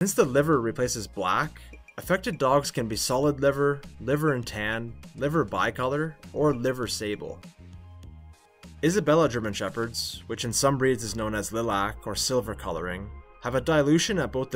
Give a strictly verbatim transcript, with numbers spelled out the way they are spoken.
Since the liver replaces black, affected dogs can be solid liver, liver and tan, liver bicolor, or liver sable. Isabella German Shepherds, which in some breeds is known as lilac or silver coloring, have a dilution at both the